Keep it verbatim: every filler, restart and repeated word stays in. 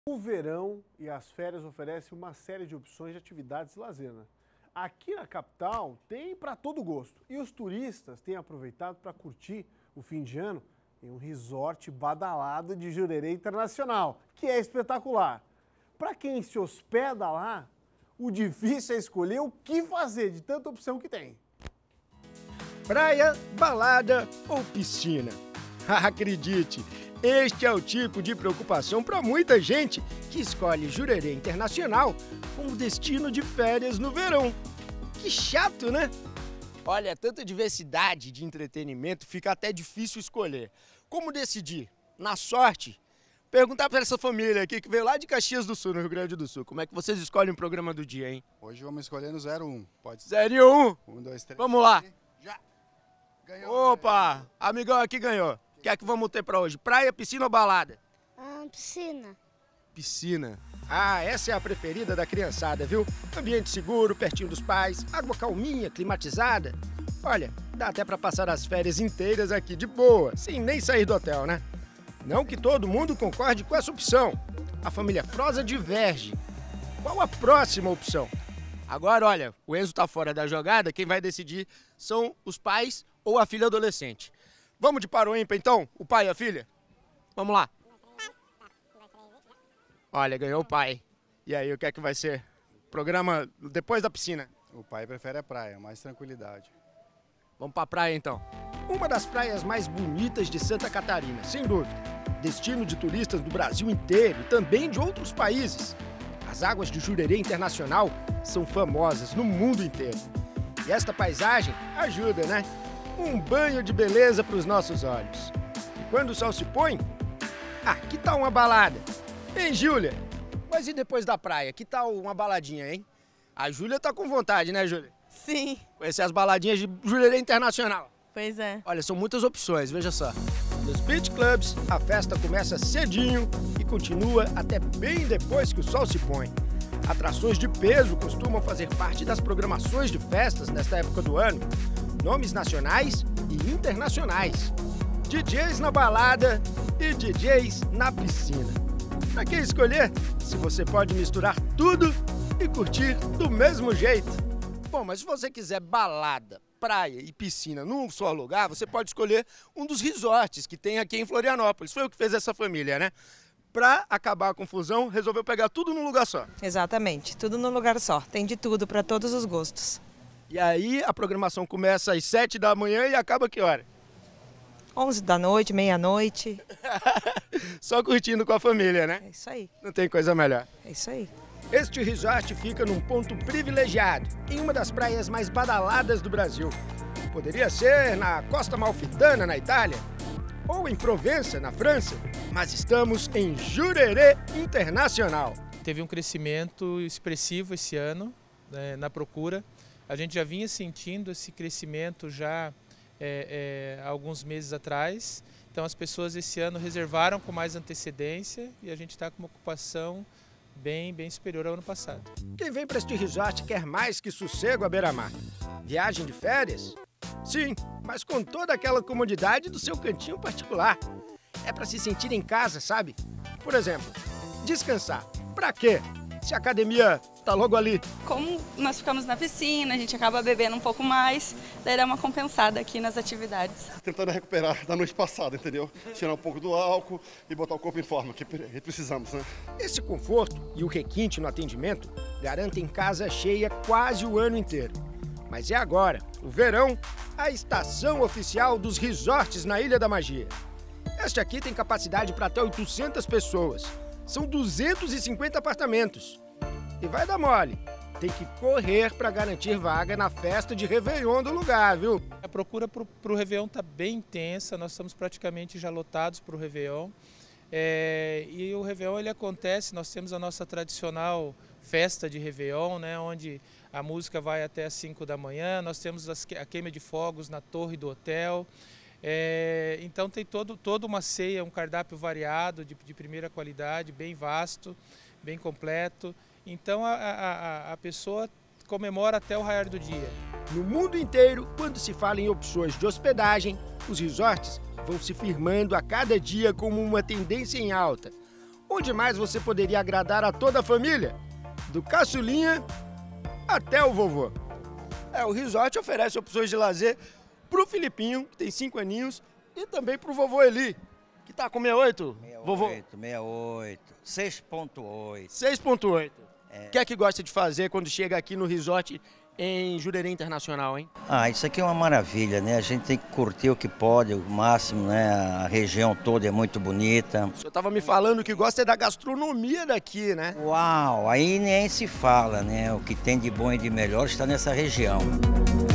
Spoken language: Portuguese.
O verão e as férias oferecem uma série de opções de atividades de lazer, né? Aqui na capital tem para todo gosto e os turistas têm aproveitado para curtir o fim de ano em um resort badalado de Jurerê Internacional, que é espetacular. Para quem se hospeda lá, o difícil é escolher o que fazer de tanta opção que tem. Praia, balada ou piscina? Acredite, este é o tipo de preocupação para muita gente que escolhe Jurerê Internacional como destino de férias no verão. Que chato, né? Olha, tanta diversidade de entretenimento, fica até difícil escolher. Como decidir? Na sorte? Perguntar para essa família aqui que veio lá de Caxias do Sul, no Rio Grande do Sul. Como é que vocês escolhem o programa do dia, hein? Hoje vamos escolher no zero um. Pode ser. zero e um? um, dois, três. Vamos lá. Já. Ganhou. Opa, amigão aqui ganhou. O que é que vamos ter para hoje? Praia, piscina ou balada? Ah, piscina. Piscina. Ah, essa é a preferida da criançada, viu? Ambiente seguro, pertinho dos pais, água calminha, climatizada. Olha, dá até para passar as férias inteiras aqui de boa, sem nem sair do hotel, né? Não que todo mundo concorde com essa opção. A família Froza diverge. Qual a próxima opção? Agora, olha, o Enzo tá fora da jogada, quem vai decidir são os pais ou a filha adolescente. Vamos de par ou ímpar, então? O pai e a filha? Vamos lá. Olha, ganhou o pai. E aí, o que é que vai ser? Programa depois da piscina. O pai prefere a praia, mais tranquilidade. Vamos pra praia, então. Uma das praias mais bonitas de Santa Catarina, sem dúvida. Destino de turistas do Brasil inteiro e também de outros países. As águas de Jurerê Internacional são famosas no mundo inteiro. E esta paisagem ajuda, né? Um banho de beleza para os nossos olhos. E quando o sol se põe, ah, que tal uma balada? Hein, Júlia? Mas e depois da praia? Que tal uma baladinha, hein? A Júlia tá com vontade, né, Júlia? Sim. Conhecer as baladinhas de Jurerê Internacional. Pois é. Olha, são muitas opções, veja só. Nos beach clubs, a festa começa cedinho e continua até bem depois que o sol se põe. Atrações de peso costumam fazer parte das programações de festas nesta época do ano. Nomes nacionais e internacionais. D Js na balada e D Js na piscina. Pra que escolher se você pode misturar tudo e curtir do mesmo jeito? Bom, mas se você quiser balada, praia e piscina num só lugar, você pode escolher um dos resorts que tem aqui em Florianópolis. Foi o que fez essa família, né? Pra acabar a confusão, resolveu pegar tudo num lugar só. Exatamente, tudo num lugar só. Tem de tudo para todos os gostos. E aí a programação começa às sete da manhã e acaba que hora? onze da noite, meia-noite. Só curtindo com a família, né? É isso aí. Não tem coisa melhor. É isso aí. Este resort fica num ponto privilegiado, em uma das praias mais badaladas do Brasil. Poderia ser na Costa Amalfitana, na Itália, ou em Provença, na França, mas estamos em Jurerê Internacional. Teve um crescimento expressivo esse ano, né, na procura. A gente já vinha sentindo esse crescimento já é, é, há alguns meses atrás. Então as pessoas esse ano reservaram com mais antecedência e a gente está com uma ocupação bem, bem superior ao ano passado. Quem vem para este resort quer mais que sossego à beira-mar. Viagem de férias? Sim, mas com toda aquela comodidade do seu cantinho particular. É para se sentir em casa, sabe? Por exemplo, descansar. Pra quê? Se a academia tá logo ali. Como nós ficamos na piscina, a gente acaba bebendo um pouco mais, daí dá uma compensada aqui nas atividades. Tentando recuperar da noite passada, entendeu? Tirar um pouco do álcool e botar o corpo em forma, que precisamos, né? Esse conforto e o requinte no atendimento garantem casa cheia quase o ano inteiro. Mas é agora, o verão, a estação oficial dos resorts na Ilha da Magia. Este aqui tem capacidade para até oitocentas pessoas. São duzentos e cinquenta apartamentos. E vai dar mole. Tem que correr para garantir vaga na festa de Réveillon do lugar, viu? A procura para o Réveillon está bem intensa, nós estamos praticamente já lotados para o Réveillon. É, e o Réveillon ele acontece, nós temos a nossa tradicional festa de Réveillon, né, onde a música vai até às cinco da manhã, nós temos as, a queima de fogos na torre do hotel. É, então tem todo, toda uma ceia, um cardápio variado, de, de primeira qualidade, bem vasto, bem completo. Então a, a, a pessoa comemora até o raiar do dia. No mundo inteiro, quando se fala em opções de hospedagem, os resorts vão se firmando a cada dia como uma tendência em alta. onde mais você poderia agradar a toda a família, do caçulinha até o vovô. É, o resort oferece opções de lazer pro Filipinho, que tem cinco aninhos, e também pro vovô Eli, que tá com sessenta e oito, vovô? sessenta e oito, sessenta e oito, seis ponto oito. seis ponto oito. É. O que é que gosta de fazer quando chega aqui no resort em Jurerê Internacional, hein? Ah, isso aqui é uma maravilha, né? A gente tem que curtir o que pode, o máximo, né? A região toda é muito bonita. O senhor tava me falando que gosta da gastronomia daqui, né? Uau, aí nem se fala, né? O que tem de bom e de melhor está nessa região.